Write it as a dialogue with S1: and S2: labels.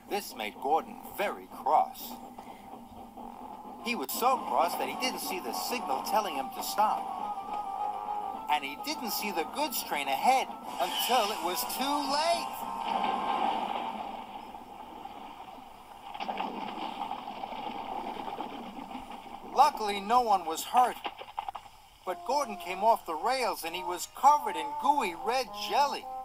S1: This made Gordon very cross. He was so cross that he didn't see the signal telling him to stop. And he didn't see the goods train ahead until it was too late. Luckily, no one was hurt. But Gordon came off the rails and he was covered in gooey red jelly.